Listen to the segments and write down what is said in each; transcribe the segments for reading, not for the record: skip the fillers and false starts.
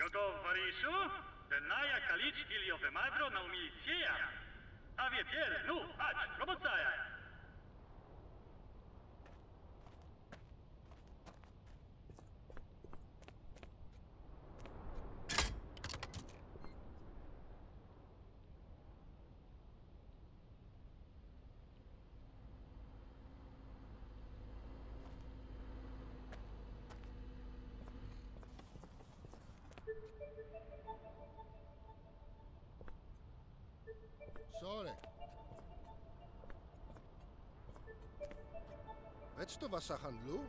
Готов, Варишу? Денная калич гильёве мадро на умилитея. А ветер, ну, ач, роботая. Sorry. Wiecie, to wasza handlu?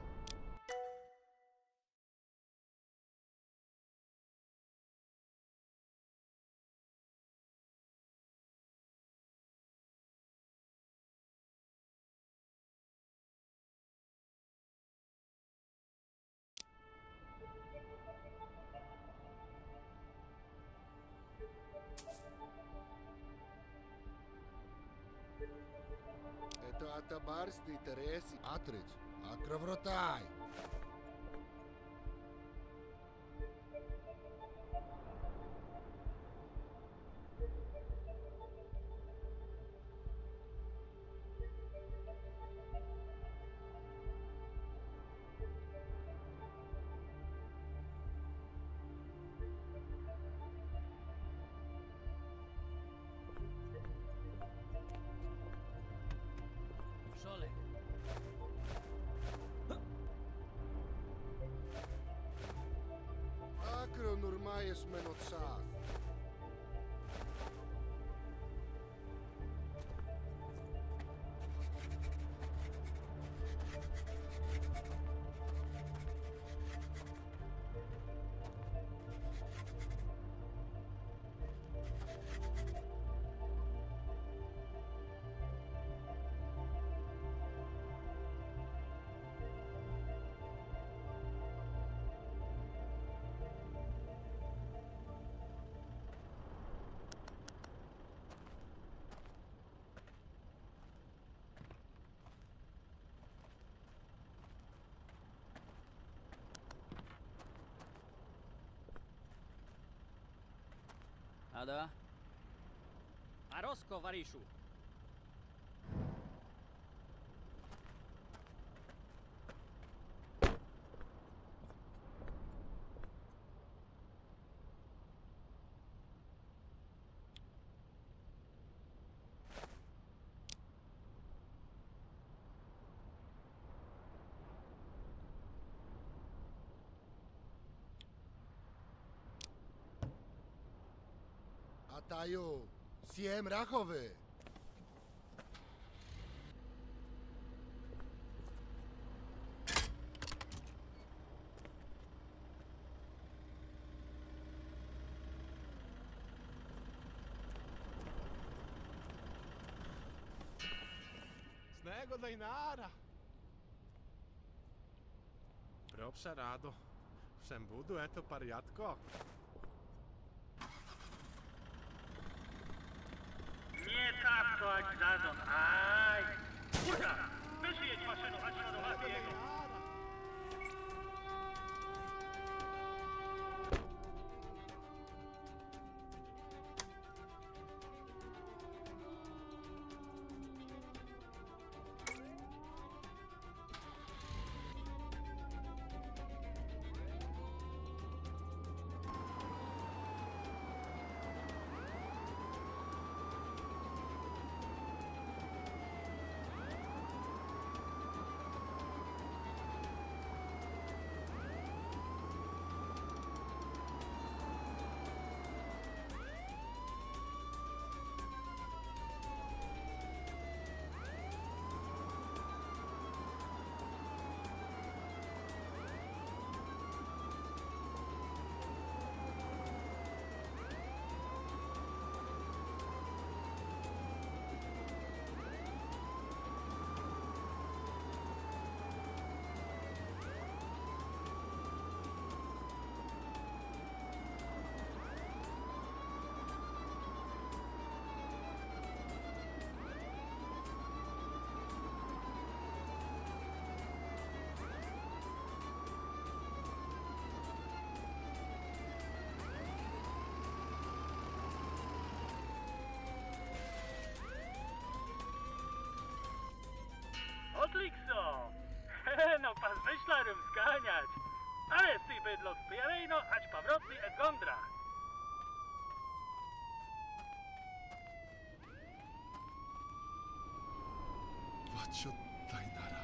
Это атабарстый Тереси Атрич. Акровротай. Шоле. Акро нурмаеш мен от шас. Ada? Arosko, Varishu. Ataju, siem rachowy. Snego dajnara. Propša rado. Všem budu, eto pariatko. Nie tak to jak zadon. Aj! Kurka! Wyżyjedź maszyną, a śladowaty jego. Netflixo! No pas myślarem zganiać. Ale ty bydlo zbieraj no, ać powrotny et gondra. Wacio tajnara.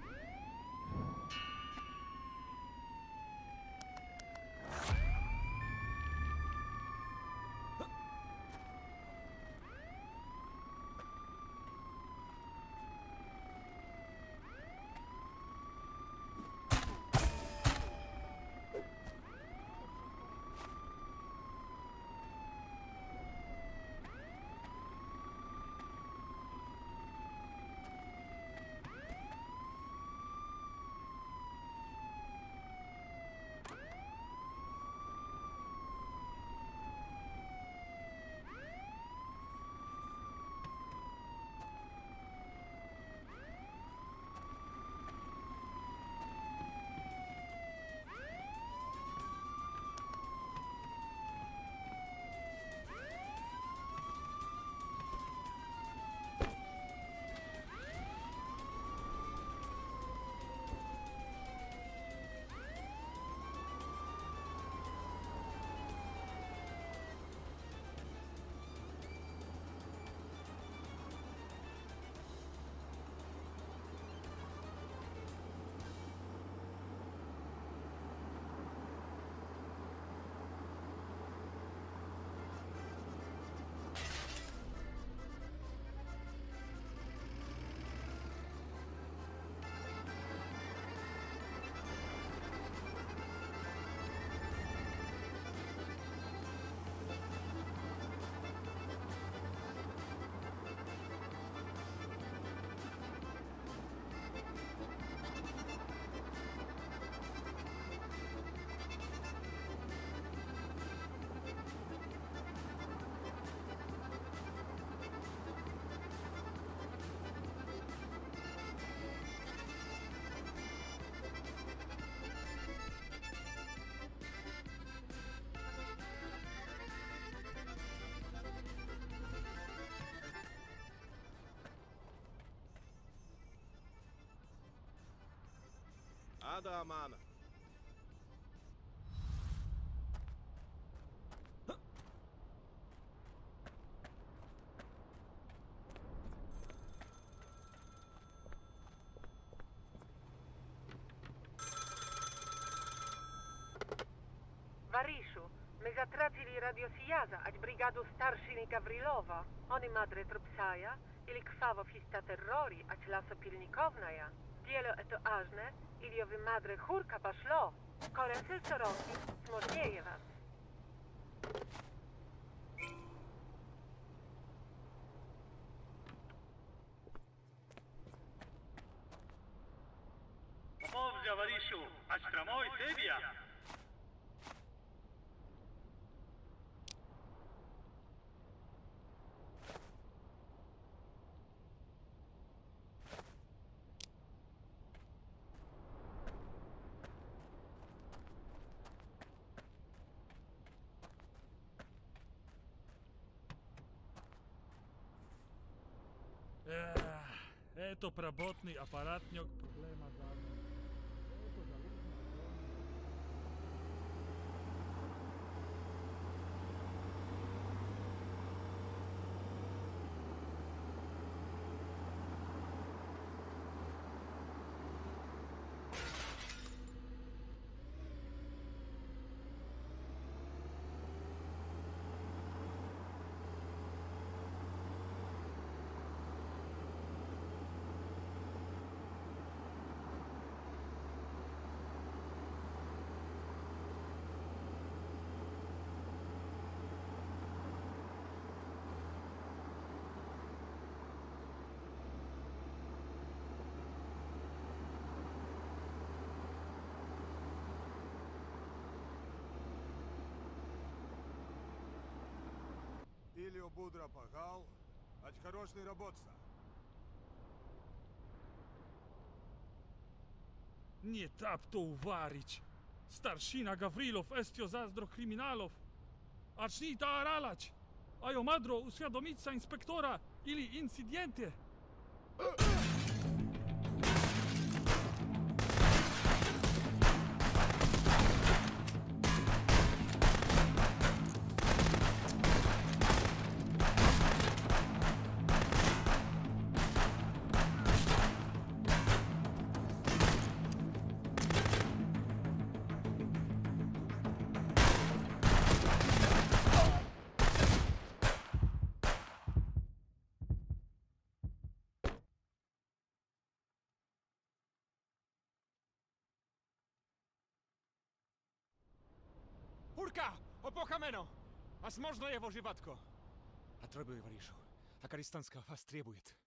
Ada amana. Varishu, my zatracili radiosijazа, ać brigadu starsziny Gavrilova. Oni madre trupsaja, ili krwawo fista terrori, ać lasopilnikownaja. Dielo eto ażne, ili owy madre churka paszlo. Korensyl co roki, smożnieje was. Povzja Varishu, ać tramoj sebija. Это проботный аппаратник, проблема давно. Илио Будра пахал, ать хороший работца. Nie tap to uwarić. Starszina Gawrilow estio zazdro kryminalów. Acz ni ta aralać. Ajo madro uświadomica inspektora ili incydenty. мено! Аз можно его живатко! А требует, Варишу. А Каристанска вас требует.